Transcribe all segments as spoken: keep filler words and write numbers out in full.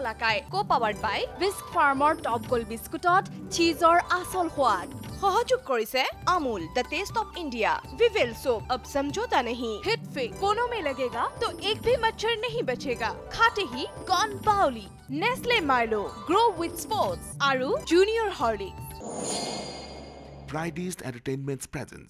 Borola Kai, co-powered by Whisk Farmer Top Gold Biscuitot, cheeseor asol hwad. सहयोग करिसे Amul the taste of India Vivel soap अब समझौता नहीं hit fit कोनों में लगेगा तो एक भी मच्छर नहीं बचेगा खाते ही गॉन बाउली Nestle Milo grow with sports आरु junior Horlicks Fridays Entertainment's presence.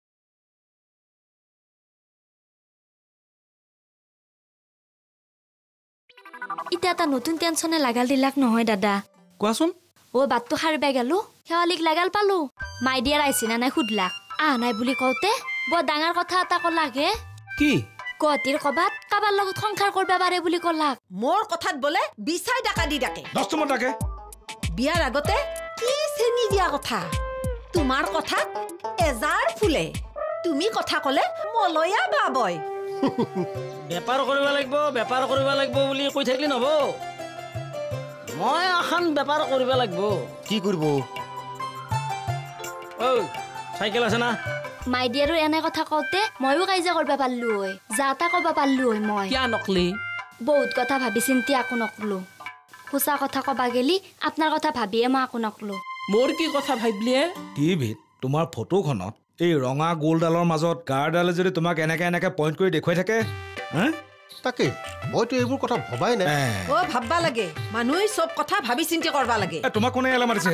ইটা এটা নতুন টেনশনে লাগাল দিলাক নহয় দাদা কোৱাচোন ও বাতটো হাৰিবাই গেলো হেৱালিক লাগাল পালো মাই দিয়াৰ আইছি না নাই খুদলাক আ নাই বুলি কওতে বৰ ডাঙৰ কথা এটা কলাকে কি কতিৰ কবাত কাবাৰ লগত সংসাৰ কৰবা পাৰে বুলি কলাক মোৰ কথাত বলে বিছাই ডাকা দি ডাকে দস্তম ডাকে বিয়াৰ আগতে কি চেনি দিয়া কথা তোমাৰ কথা এজাৰ ফুলে তুমি কথা কলে মলয়া বাবয় বেপাৰ কৰিব লাগিব বেপাৰ কৰিব লাগিব বুলি কৈ থাকিলি নহব মই এখন বেপাৰ কৰিব লাগিব কি কৰিব ঐ সাইকেল আছে না মাই দিয়াৰো এনে কথা কওতে ময়ো কাইজা কৰবা পাৰলো হয় যাতা কৰবা পাৰলো হয় মই কিয়া নকলি বহুত কথা ভাবি চিন্তি আকো নকলো খুচা কথা কবা গেলি আপোনাৰ কথা ভাবিয়ে মই আকো নকলো মোৰ কি কথা ভাবিলিয়ে টিভিত তোমাৰ ফটোখনত এই ৰঙা গোলডালৰ মাজত গাৰডালে যদি তোমাক এনেকে এনেকে পইণ্ট কৰি দেখুৱাই থাকে হা তাকে মইতো এইবোৰ কথা ভবাই নাই ও ভাববা লাগে মানুহে সব কথা ভাবি চিন্তি কৰবা লাগে তোমাক কোনে এলা মাৰিছে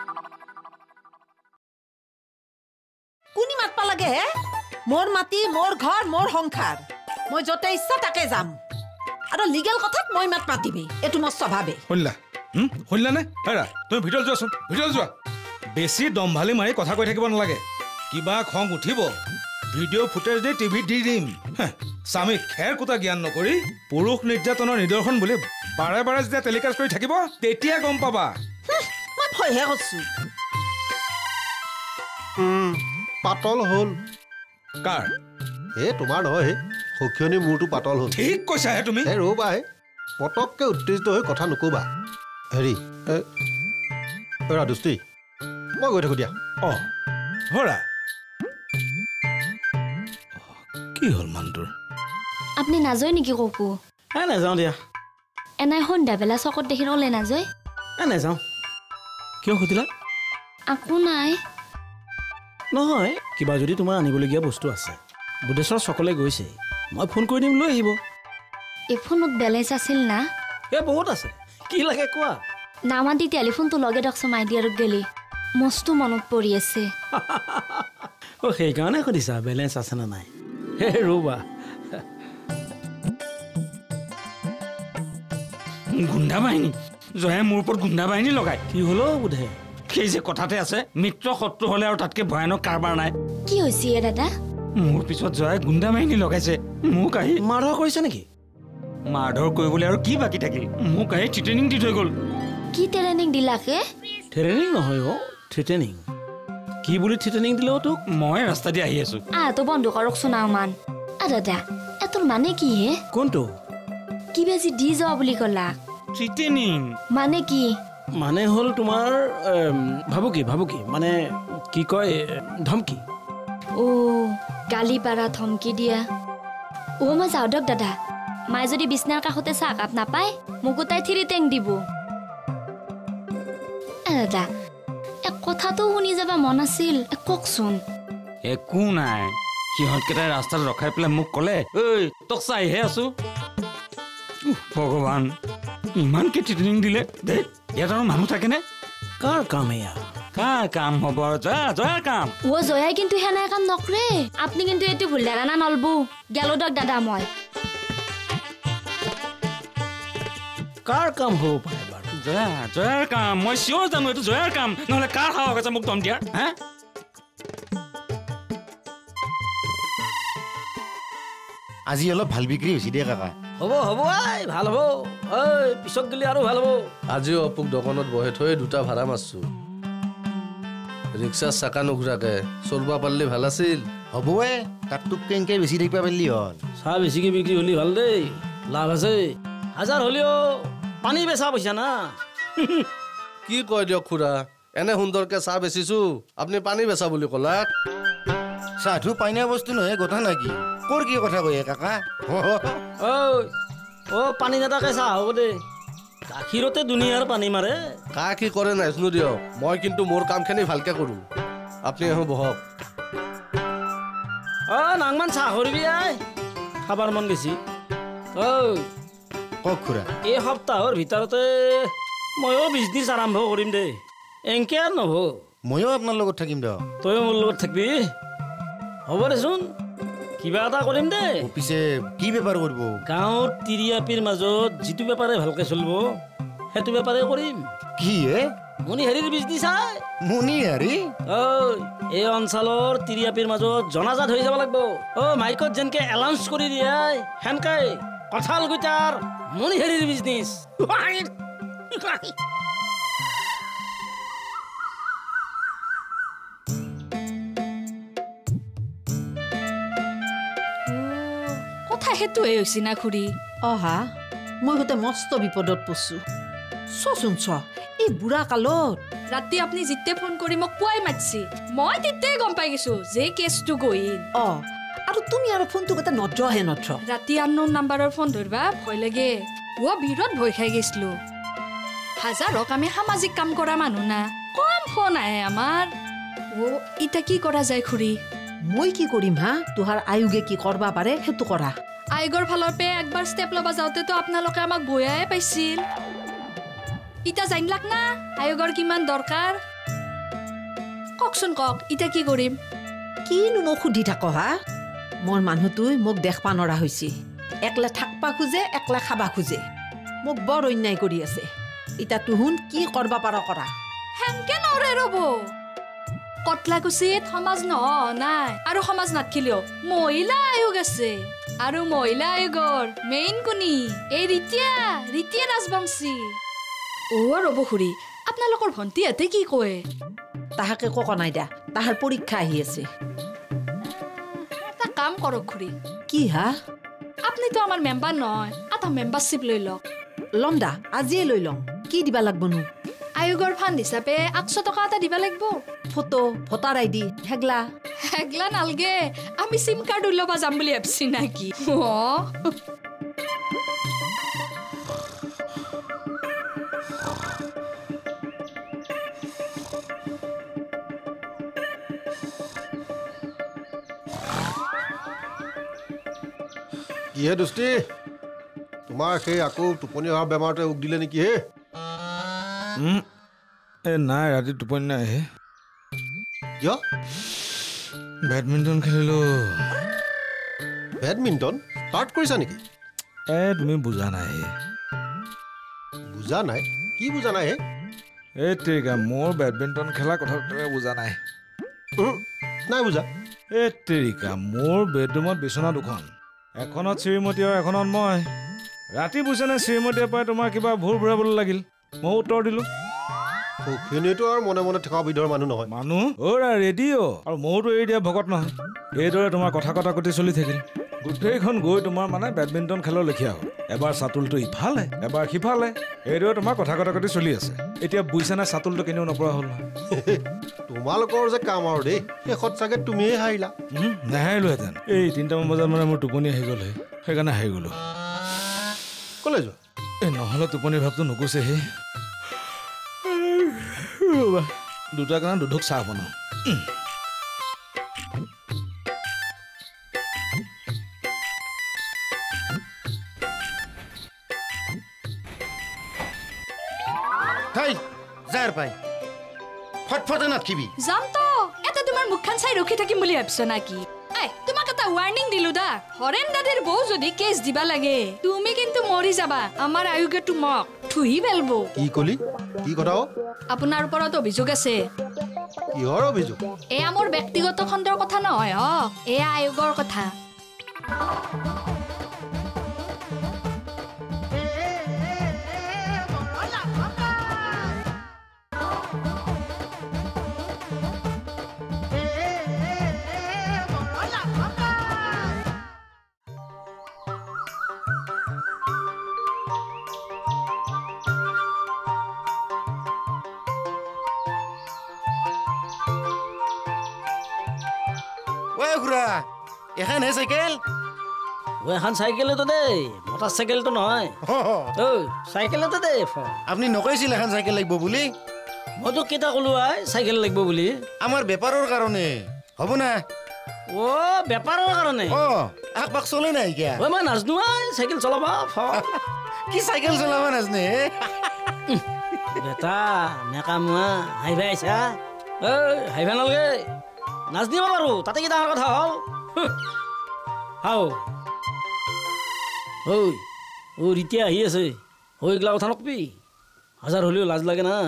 কোনি মাতবা লাগে হে মোৰ মাটি মোৰ ঘৰ মোৰ সংসাৰ মই যতে ইচ্ছা তাকে যাম আৰু লিগেল কথাত মই মাত মাতিবি এটো মোৰ স্বভাৱে হল্লা হুম হল্লা নে হেৰা তুমি ভিডিঅ' যোৱাচোন ভিডিঅ' যোৱা বেছি দমভালি মাৰি কথা কৈ থাকিব নালাগে কিবা খং উঠিব ভিডিঅ' ফুটেজ দি টিভিত দি দিম স্বামীক খেৰ কুটা জ্ঞান নকৰি পুৰুষ নিৰ্যাতনৰ নিদৰ্শন বুলি বাৰে বাৰে যেতিয়া টেলিকাষ্ট কৰি থাকিব তেতিয়া গম পাবা মই ভয়হে কৰছো পাতল হ'ল কাৰ হে তোমাৰ নহয় সখিয়নি মূৰটো পাতল হ'ল ঠিক কৈছা হে তুমি হে ৰ'বা হে পটককে উত্তেজিত হৈ কথা নকবা হেৰি ৰাধুষ্টি মই গৈ থাকো দিয়া অ হৰা কি হ'ল মানটোৰ আপনি নাজয় নেকি ককু এ নাযাওঁ দিয়া এনাই সন্ধ্যা বেলা চকত দেখি ৰলে নাজয় এ নাযাওঁ কিয় সুধিলা আকো নাই নহয় কিবা যদি তোমাৰ আনিবলগীয়া বস্তু আছে বুধেশ্বৰ চকলে গৈছে মই ফোন কৰি দিম লৈ আহিব এই ফোনত বেলেঞ্চ আছিল না এ বহুত আছে কি লাগে কোৱা নামাতি টেলিফোনটো লগে দকছ মাই দিয়াৰ গেলি মস্ত মনত পৰি আছে অ সেইকাৰণে সুধিছা বেলেঞ্চ আছে না নাই হে ৰবা গুণ্ডা বাহিনী জয়ে মোৰ ওপৰত গুণ্ডা বাহিনী লগাই কি হলো বুধে সেই যে কথাতে আছে মিত্ৰ শত্ৰু হলে আৰু তাতকে ভয়ানক কাৰবাৰ নাই কি হৈছে এ দাদা মোৰ পিছত জয়ে গুণ্ডা বাহিনী লগাইছে মোক আহি মাৰধৰ কৰিছে নেকি মাৰধৰ কৰিবলৈ আৰু কি বাকী থাকিল মোক আহি ট্ৰেইনিং দি থৈ গ'ল কি ট্ৰেইনিং দিলাকে ট্ৰেইনিং নহয় অ ট্ৰেইনিং কি বুলি ট্ৰেইনিং দিলেও তোক মই ৰাস্তা দি আহি আছো আ তো বন্ধ কৰক শুনাও মান আ দাদা এতোৰ মানে কি হে কোনটো কি বেজি দি যাও বুলি কলা ট্ৰেইনিং মানে কি মানে হল তোমাৰ ভাবু কি ভাবু কি মানে কি কয় ধমকি ও গালি পাৰা ধমকি দিয়া ও মই যাও দক দাদা মাই যদি বিছনাৰ কাষতে চাহ কাপ নাপায় মোকো তাই থিৰি টেং দিব দাদা এক কথাটো শুনি যাবা মন আছিল কওকচোন একো নাই সিহঁতকেইটাই ৰাস্তাত ৰখাই পেলাই মোক ক'লে ঐ তোক চাইহে আছো ভগৱান ইমান কি ট্ৰেইনিং দিলে দে ইয়াত আৰু মানুহ থাকেনে কাৰ কাম এয়া কাৰ কাম হ'ব জয়া জয়াৰ কাম ও জয়াই কিন্তু হেনাই কাম নকৰে আপনি কিন্তু এইটো ভুল ধাৰণা নলবো গেলো দক দাদা মই কাৰ কাম হ'ব পাৰে বাৰু জয়া জয়াৰ কাম মই চিঞৰ জানো এইটো জয়াৰ কাম নহ'লে কাৰ সাহস আছে মোক দম দিয়াৰ হা আজি অলপ ভাল বিক্ৰী হৈছে দে কাকা হ'ব হ'ব আই ভাল হ'ব ঐ পিছত গেলি আৰু ভাল হ'ব আজিও অপুক দোকানত বহে থৈ দুটা ভাড়া মাৰছো ৰিক্সা চাকা নুঘূৰাকে চলবা পাৰিলে ভাল আছিল হ'বয়ে তাত তোক কেংকে বেছি থাকিব পাৰিলি হ'ল চাহ বেছিকে বিক্ৰী হ'লি ভাল দেই লাভ আছে হাজাৰ হ'লেও পানী বেচা পইচা না কি কয় দিয়ক খুৰা এনে সুন্দৰকে চাহ বেচিছো আপুনি পানী বেচা বুলি ক'লাক চাহটো পাইনা বস্তু নহয় কথা নাকি কোৰ কি কথা কয় কাকা ঐ ও পানী নেতাকে চাহ হ'ব দে গাখীৰতে দুনিয়াৰ পানী মাৰে কা কি কৰে নাজানো দিয়ক মই কিন্তু মোৰ কামখিনি ভালকে কৰোঁ আপুনি এখন বহক অ নাংমান চাহ কৰিবি আই খাবাৰ মন গৈছি ঐ কওক খুৰা এই সপ্তাহৰ ভিতৰতে ময়ো বিজনেছ আৰম্ভ কৰিম দেই এনকে আৰু নহ'ব ময়ো আপোনাৰ লগত থাকিম দিয়ক তয়ো মোৰ লগত থাকিবি হ'ব দেচোন কিবা এটা কৰিম দেই পিছে কি বেপাৰ কৰিব গাঁৱৰ তিৰিয়াপিৰ মাজত যিটো বেপাৰে ভালকে চলিব সেইটো বেপাৰে কৰিম কি হে মণিহাৰীৰ বিজনেছ আই মণিহাৰী ঐ এই অঞ্চলৰ তিৰিয়াপিৰ মাজত জনাজাত হৈ যাব লাগিব অ মাইকত যেনকে এলাউন্স কৰি দিয়ে সেনকে কঁঠাল গুটাৰ মণিহাৰীৰ বিজনেছ কথা সেইটোৱে হৈছে না খুৰী অহা মই গোটেই মস্ত বিপদত পৰছো চচোন চ এই বুঢ়া কালত ৰাতি আপুনি যেতিয়া ফোন কৰি মোক পুৱাই মাতছি মই তেতিয়াই গম পাই গৈছো যে কেছটো গহিল অ আৰু তুমি আৰু ফোনটো গোটেই নধৰহে নধৰ ৰাতি আননোন নাম্বাৰৰ ফোন ধৰবা ভয় লাগে ও বিৰত ভয় খাই গৈছিলো হাজাৰক আমি সামাজিক কাম কৰা মানুহ না কম ফোন আহে আমাৰ ও ইটা কি কৰা যায় খুৰী মই কি কৰিম হা তোহাৰ আয়োগে কি কৰবা পাৰে সেইটো কৰা আয়োগৰ ফালৰ পে একবাৰ ষ্টেপ ল'বা যাওঁতেতো আপোনালোকে আমাক বয়াই পাইছিল ইটা জানিলাক না আয়োগৰ কিমান দৰকাৰ কওকচোন কওক ইটা কি কৰিম কিনো মোক সুধি থাক হা মোৰ মানুহটোই মোক দেখবা নৰা হৈছে একলে থাকবা খোজে একলে খাবা খোজে মোক বৰ অন্যায় কৰি আছে ইটা তুহুন কি কৰবা পাৰ কৰা হেনকে নৰে ৰ'ব কটলাকুচিত সমাজ নহ নাই আৰু সমাজ নাথাকিলেও মহিলা আয়োগ আছে আৰু মহিলা আয়োগৰ মেইন কোনি এই ৰীতিয়া ৰীতিয়া ৰাজবংশী অ ৰ'ব খুৰী আপোনালোকৰ ভণ্টিহঁতে কি কয় তাহাকে কক নাই দা তাহাৰ পৰীক্ষা আহি আছে এটা কাম কৰক খুৰী কি হা আপুনিতো আমাৰ মেম্বাৰ নহয় এটা মেম্বাৰশ্বিপ লৈ লওক লম দা আজিয়ে লৈ লম কি দিবা লাগবনো আয়োগৰ ফাণ্ড হিচাপে আঠশ টকা এটা দিবা লাগিব ফটো ভোটাৰ আইডি হেগলা হেগলা নালগে আমি সিম কাৰ্ড উলিয়াবা যাম বুলি ভাবছি নাকি কিহে দোস্তি তোমাৰ সেই আকৌ টোপনি অহা বেমাৰটোৱে উক দিলে নেকি হে এ নাই ৰাতি টোপনি নাই হে কিয় বেডমিণ্টন খেলিলো বেডমিণ্টন ষ্টাৰ্ট কৰিছা নেকি এ তুমি বুজা নাই বুজা নাই কি বুজা নাই হে এই তেৰিকা মোৰ বেডমিণ্টন খেলা কথা তুমি বুজা নাই নাই বুজা এই তেৰিকা মোৰ বেডৰুমত বিচনা দুখন এখনত শ্ৰীমতী আৰু এখনত মই ৰাতি বুজিছেনে শ্ৰীমতীয়ে পাই তোমাৰ কিবা ভুল ভুৰাবলৈ লাগিল মই উত্তৰ দিলো সৌখিনীটো আৰু মনে মনে থকা বিধৰ মানুহ নহয় মানুহ অ'ৰা ৰেডিঅ' আৰু মইতো এৰি দিয়া ভকত নহয় এইদৰে তোমাৰ কথা কটা কটি চলি থাকিল গোটেইখন গৈ তোমাৰ মানে বেডমিণ্টন খেলৰ লেখীয়া হ'ল এবাৰ চাতুলটো ইফালে এবাৰ সিফালে এইদৰে তোমাৰ কথা কটা কটি চলি আছে এতিয়া বুজিছেনে চাতুলটো কেনেও নপৰা হ'ল তোমালোকৰ যে কাম আৰু দেই শেষত চাগে তুমিয়ে হাৰিলা নাহাৰিলোহেঁতেন এই তিনিটামান বজাত মানে মোৰ টোপনি আহি গ'লহে সেইকাৰণে হাৰি গ'লো ক'লে যোৱা এই নহ'লে টোপনিৰ ভাৱটো নুগুচেহে দুটা কাৰণে দুধুক চাহ বনাওঁ যাৰ পাই ফটফটে নাথকিবি যাম তো এটা তোমাৰ মুখখন চাই ৰখি থাকিম বুলি ভাবছ নাকি আই তোমাক এটা ৱাৰ্নিং দিলো দা হৰেন দাদিৰ বউ যদি কেছ দিবা লাগে তুমি কিন্তু মৰি যাবা আমাৰ আয়োগে তোমাক থুহি পেলব কি কলি কি কথা আপোনাৰ ওপৰত অভিযোগ আছে কিহৰ অভিযোগ এয়া মোৰ ব্যক্তিগত খণ্ডৰ কথা নহয় হ এয়া আয়োগৰ কথা খুৰা এখন হে চাইকেল এখন চাইকেলেতো দেই মটৰ চাইকেলটো নহয় ঐ চাইকেলতে দে আপুনি নকৈছিল এখন চাইকেল লাগিব বুলি মইতো কেইটা ক'লো আই চাইকেল লাগিব বুলি আমাৰ বেপাৰৰ কাৰণে হ'ব না অ বেপাৰৰ কাৰণে অ আক বাক চলে নাই কিয়া ঐ মই নাজনো আই চাইকেল চলাবা কি চাইকেল চলাবা নাজনে বেটা মেকামুৱা হাইবা আইছা ঐ হাইবা নালগে নাজনিব পাৰো তাতে কি ডাঙৰ কথা হ'ল হাও ঐ ঐ ৰীতিয়া আহি আছে ঐ এইগিলা কথা নকবি হাজাৰ হ'লেও লাজ লাগে না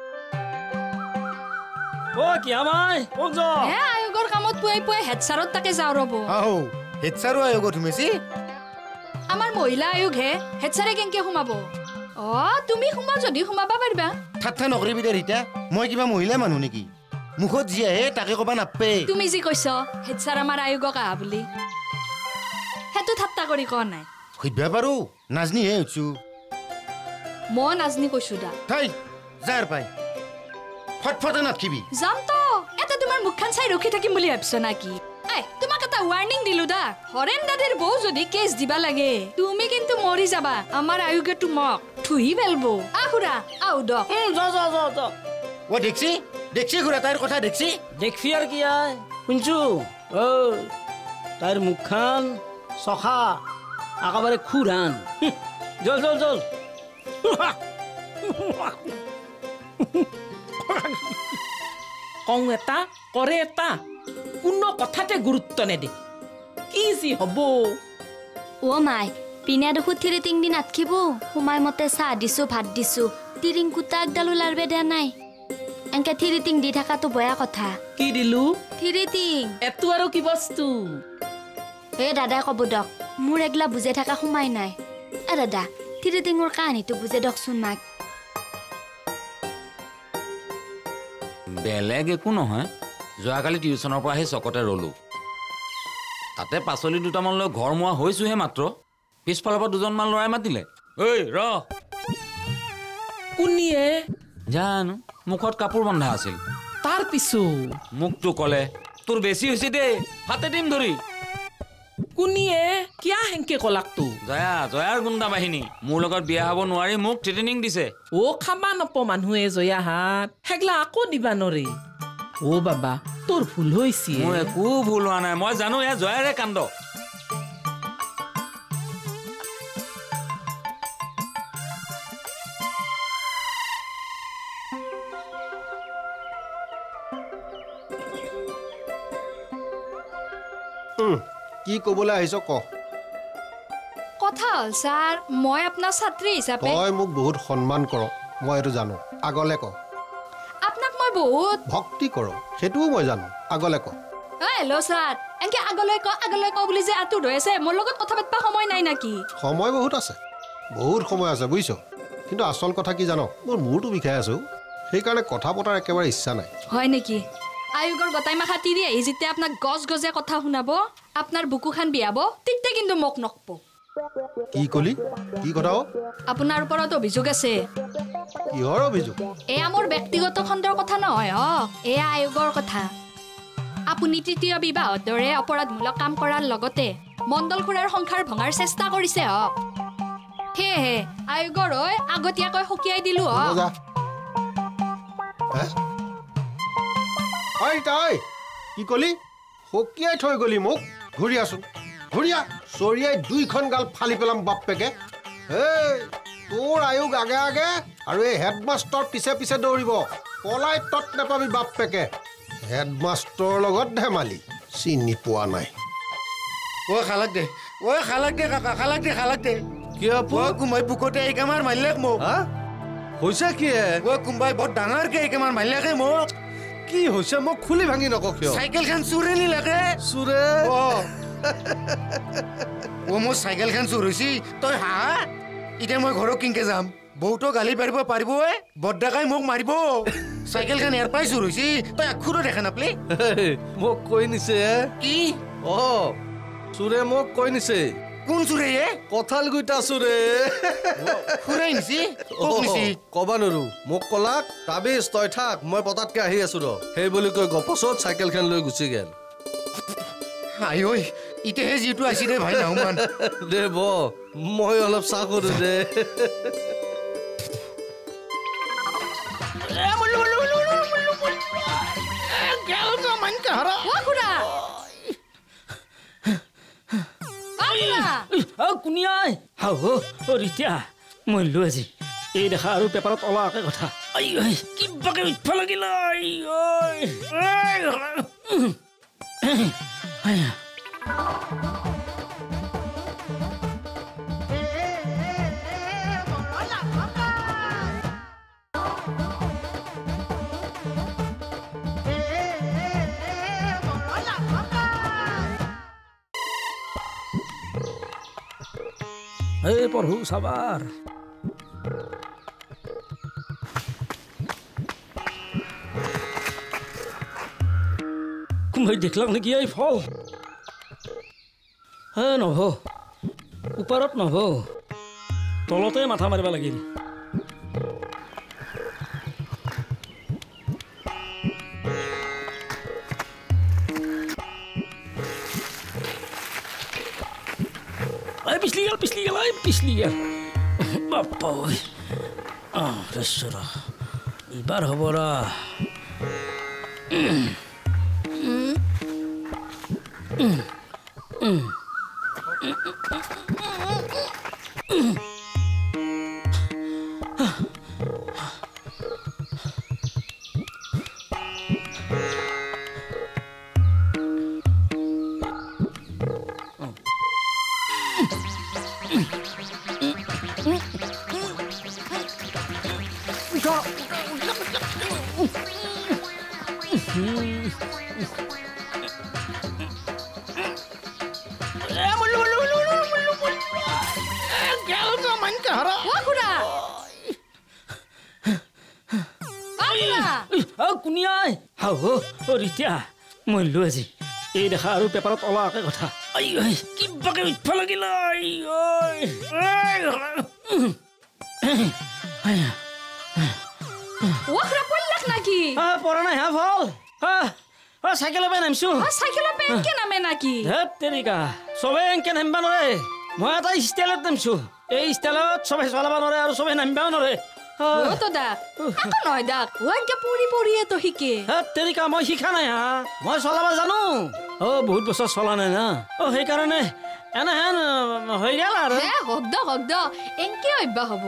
ও কি আমাই ওক য হে আয়োগৰ কামত পুৱাই পুৱাই হেড ছাৰত তাকে যাও ৰব আও হেড ছাৰো আয়োগত সোমাইছি আমাৰ মহিলা আয়োগ হে হেড ছাৰে কেনকে সোমাব অ তুমি সোমা যদি সোমাবা পাৰিবা ঠাট্টা নকৰিবি দে ৰীতা মই কিবা মহিলা মানুহ নেকি মুখত যি আহে তাকে ক'বা নাপে তুমি যি কৈছ হেড ছাৰ আমাৰ আয়োগক আহা বুলি সেইটো ঠাট্টা কৰি কোৱা নাই সুধিবা পাৰো নাজনি হে হৈছো মই নাজনি কৈছো দা থাই যাৰ পাই ফটফটে নাথকিবি যাম তো এটা তোমাৰ মুখখান চাই ৰখি থাকিম বুলি ভাবিছ নাকি এই তোমাক এটা ৱাৰ্নিং দিলো দা হৰেন দাদিৰ বৌ যদি কেছ দিবা লাগে তুমি কিন্তু মৰি যাবা আমাৰ আয়োগে তোমাক থুহি পেলবো আহুৰা আউ দ যা যা যা যা ও দেখছি দেখছি ঘুৰা তাইৰ কথা দেখছি দেখবি আর কি আয় শুনছু ও তাইর মুখখান সখা একেবারে খুরান জল জল জল কং এটা কৰে এটা কোনো কথাতে গুৰুত্ব নেদে কি যি হব ও মাই পিনা দেখো থিৰি তিং দিন আটকিব সময় মতে চাহ দিছো ভাত দিছো তিৰিং কুটা একডাল ওলাৰবে দিয়া নাই এনকে থিৰি তিং দি থাকাটো বয়া কথা কি দিলু থিৰি তিং এটো আৰু কি বস্তু এ দাদাই কব দক মোৰ এগলা বুজে থাকা সময় নাই এ দাদা থিৰি টিঙৰ কাহিনীটো বুজে দকচোন মাক বেলেগ একো নহয় যোৱাকালি টিউচনৰ পৰা আহি চকতে ৰলো তাতে পাচলি দুটামান লৈ ঘৰ মোৱা হৈছোহে মাত্ৰ পিছফালৰ পৰা দুজনমান ল'ৰাই মাতিলে ঐ ৰ কোনিয়ে জানো মুখত কাপোৰ বন্ধা আছিল তাৰ পিছো মুখটো কলে তোৰ বেছি হৈছে দেই হাতে দিম ধৰি কোনিয়ে কিয়া হেংকে কলাকটো জয়া জয়াৰ গুণ্ডা বাহিনী মোৰ লগত বিয়া হ'ব নোৱাৰি মোক ট্ৰেইনিং দিছে ও খাবা নপ মানুহে জয়া হাত হেগলা আকৌ দিবা নৰে ও বাবা তোৰ ভুল হৈছে মোৰ একো ভুল হোৱা নাই মই জানো এ জয়াৰে কাণ্ড কি কবলৈ আহিছ ক কথা হল স্যার মই আপনার ছাত্রী হিসাবে তই মোক বহুত সম্মান কৰ মই এটো জানো আগলে ক আপনাক মই বহুত ভক্তি কৰ সেটোও মই জানো আগলে ক হেল্ল' স্যার এনকে আগলৈ ক আগলৈ ক বুলি যে আতুৰ হৈ আছে মোৰ লগত কথা পাতবা সময় নাই নাকি সময় বহুত আছে বহুত সময় আছে বুইছ কিন্তু আসল কথা কি জানো মোৰ মূৰটো বিষাই আছো সেই কাৰণে কথা পতাৰ একেবাৰে ইচ্ছা নাই হয় নেকি আয়োগৰ গটাই মাখা তিৰি আহি যেতিয়া আপোনাক গজ গজে কথা শুনাব আপোনাৰ বুকুখান বিয়াব তিকতে কিন্তু মোক নকব কি কলি কি কথা আপোনাৰ ওপৰত অভিযোগ আছে কিহৰ অভিযোগ এয়া মোৰ ব্যক্তিগত খণ্ডৰ কথা নহয় হ এয়া আয়োগৰ কথা আপুনি তৃতীয় বিবাহৰ দৰে অপৰাধমূলক কাম কৰাৰ লগতে মণ্ডল খুৰাৰ সংসাৰ ভঙাৰ চেষ্টা কৰিছে হ সেয়েহে আয়োগৰ হৈ আগতীয়াকৈ সকিয়াই দিলো হ ঐ তই কি কলি সকিয়াই থৈ গলি মোক ঘূৰি আছো ঘূৰিয়া চৰিয়াই দুইখন গাল ফালি পেলাম বাপেকে এই তোৰ আয়োগ আগে আগে আৰু এই হেডমাষ্টৰ পিছে পিছে দৌৰিব পলাই তত নাপাবি বাপেকে হেডমাষ্টৰৰ লগত ধেমালি চিনি পোৱা নাই ও খালাক দে ও খালাক দে কাকা খালাক দে খালাক দে কি আপু কুমাই বুকতে এই কামাৰ মাৰিলেক মোক হা হৈছে কি ও কুমাই বহুত ডাঙৰকে এই কামাৰ মাৰিলেকে মোক কি হৈছে মোক খুলি ভাঙি নক কিয় চাইকেলখন চুৰে নি লাগে চুৰে ও ও মোৰ চাইকেলখন চুৰ হৈছি তই হা এতিয়া মই ঘৰত কিনকে যাম বহুতো গালি পাৰিব পাৰিব এ বড্ডাকাই মোক মাৰিব চাইকেলখন ইয়াৰ পৰাই চুৰ হৈছি তই আখুৰো দেখা নাপলি মোক কৈ নিছে কি অ চুৰে মোক কৈ নিছে কোন চুৰে এ কঁঠাল গুইটা চুৰে খুৰাই নিছি কক নিছি কবা নৰো মোক কলাক তাবিজ তই থাক মই পতাতকে আহি আছো ৰ সেই বুলি কৈ গপছত চাইকেলখন লৈ গুচি গেল আই ঐ ইতেহে যিটো আছি দে ভাই নাহমান দে ব মই অলপ চাহ কৰো দে কুনিয়াই হাও ৰিতিয়া মই লৈ আজি এই দেখা আৰু পেপাৰত ওলাকে কথা কিবাকে উঠব লাগিল এই পঢ়ু চাবাৰ কোনোবাই দেখলাক নেকি এই ফল হে নহব ওপৰত নহব তলতে মাথা মাৰিব লাগিল পিছলি গেল পিছলি গেল পিছলি গেল বাপ্পা আহ ৰেশ্বৰা এইবাৰ হ'ব ৰা কুনিয়াই হাও ৰিতিয়া মই লৈ আজি এই দেখা আৰু পেপাৰত ওলাকে কথা কিবাকে উঠব লাগিল পৰা নাই হা ভাল চাইকেলৰ পৰা নামিছো চাইকেলৰ পৰা এনকে নামে নাকি ধেত তেৰিকা চবে এনকে নামিব নোৱাৰে মই এটা ষ্টাইলত নামিছো এই ষ্টাইলত চবে চলাব নোৱাৰে আৰু চবে নামিবও নোৱাৰে মই শিকা নাই হা মই চলাব জানো অ বহুত বছৰ চলা নাই না অ সেইকাৰণে এনেহেন হৈ গেল আৰু এনকে অভ্যাস হব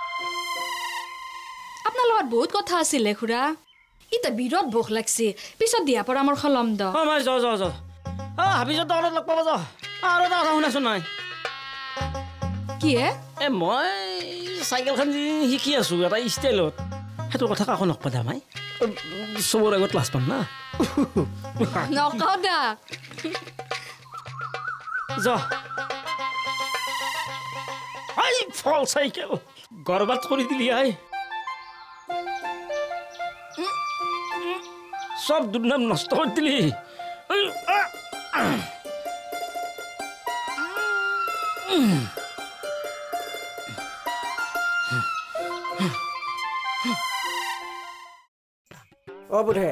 আপোনাৰ লগত বহুত কথা আছিলে খুৰা ইটা বিৰত ভোক লাগছে পিছত দিয়া পৰামৰ্শ ল'ম দ মই য য য হাবিজত দলত লগ পাব যা আৰু এটা কথা শুনাচোন নাই কি এ মই চাইকেলখন শিকি আছো এটা ষ্টাইলত সেইটো কথা কাকো নকবা মাই চবৰ আগত লাজ পাম না নকওঁ দা যা আই ফল চাইকেল গৰবাত কৰি দিলি আই সব দুর্নাম নষ্ট করে দিলি ও বুঢ়ে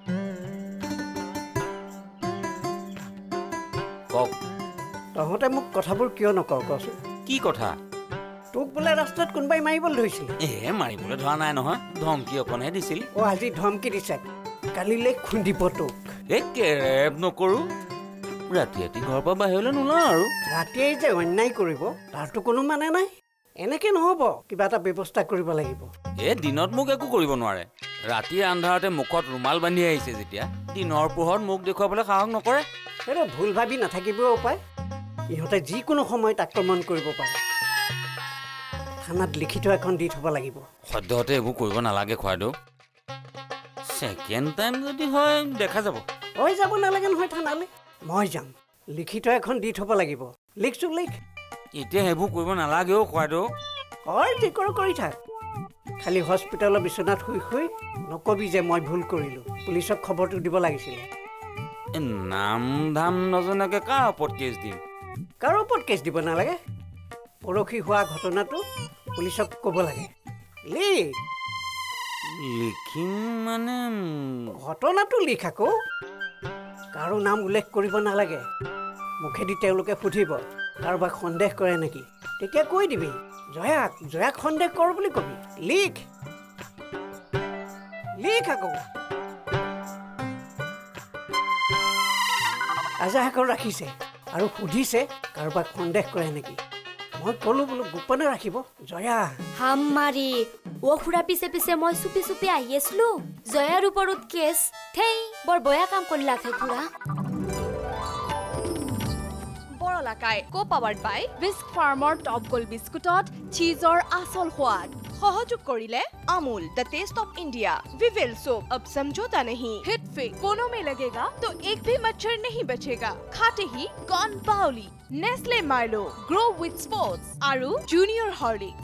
কক তহঁতে মোক কথাবোৰ কিয় নকওঁ কচোন কি কথা তোক বোলে ৰাস্তাত কোনোবাই মাৰিবলৈ ধৰিছিল এ মাৰিবলৈ ধৰা নাই নহয় ধমকি অকণহে দিছিল অ আজি ধমকি দিছে কালিলৈ খুন্দিব তোক একে ৰেপ নকৰো ৰাতি ৰাতি ঘৰৰ পৰা বাহিৰলৈ নোলাওঁ আৰু ৰাতিয়ে যে অন্যায় কৰিব তাৰতো কোনো মানে নাই এনেকে নহ'ব কিবা এটা ব্যৱস্থা কৰিব লাগিব এ দিনত মোক একো কৰিব নোৱাৰে ৰাতি আন্ধাৰতে মুখত ৰুমাল বান্ধি আহিছে যেতিয়া দিনৰ পোহৰত মোক দেখুৱাবলৈ সাহস নকৰে সেইটো ভুল ভাবি নাথাকিবও পায় ইহঁতে যিকোনো সময়ত আক্ৰমণ কৰিব পাৰে থানাত লিখিত এখন দি থ'ব লাগিব সদ্যহতে এইবোৰ কৰিব নালাগে খুৱাইদেউ ছেকেণ্ড টাইম যদি হয় দেখা যাব হৈ যাব নালাগে নহয় থানালৈ মই যাম লিখিত এখন দি থ'ব লাগিব লিখছো লিখ এতিয়া সেইবোৰ কৰিব নালাগেও খুৱাইদেউ হয় যি কৰ কৰি থাক খালি হস্পিটেলৰ বিচনাত শুই শুই নকবি যে মই ভুল কৰিলোঁ পুলিচক খবৰটো দিব লাগিছিলে নাম ধাম নজনাকে কাৰ ওপৰত কেছ দিম কাৰো ওপৰত কেছ দিব নালাগে পৰহি হোৱা ঘটনাটো পুলিচক ক'ব লাগে লিখ লিখিম মানে ঘটনাটো লিখ আকৌ কাৰো নাম উল্লেখ কৰিব নালাগে মুখেদি তেওঁলোকে সুধিব কাৰোবাক সন্দেহ কৰে নেকি তেতিয়া কৈ দিবি জয়াক জয়াক সন্দেহ কৰ বুলি কবি লিখ লিখ আকৌ আজাহাকৰ ৰাখিছে আৰু সুধিছে কাৰোবাক সন্দেহ কৰে নেকি মই ক'লো বোলো গোপনে ৰাখিব জয়া হাম্মাৰি ও খুৰা পিছে পিছে মই চুপি চুপি আহি আছিলো জয়াৰ ওপৰত কেছ থেই বৰ বয়া কাম কৰিলা খে খুৰা Borola Kai, co-powered by Whisk Farmer Top Gold Biscuitot, cheeseor asol hwad. সহযোগ কৰিলে Amul the taste of India Vivel soap अब समझौता नहीं हिट फिक कोनों में लगेगा तो एक भी मच्छर नहीं बचेगा खाते ही कॉर्न बाउली Nestle Milo grow with sports आरु जूनियर हॉर्लिक्स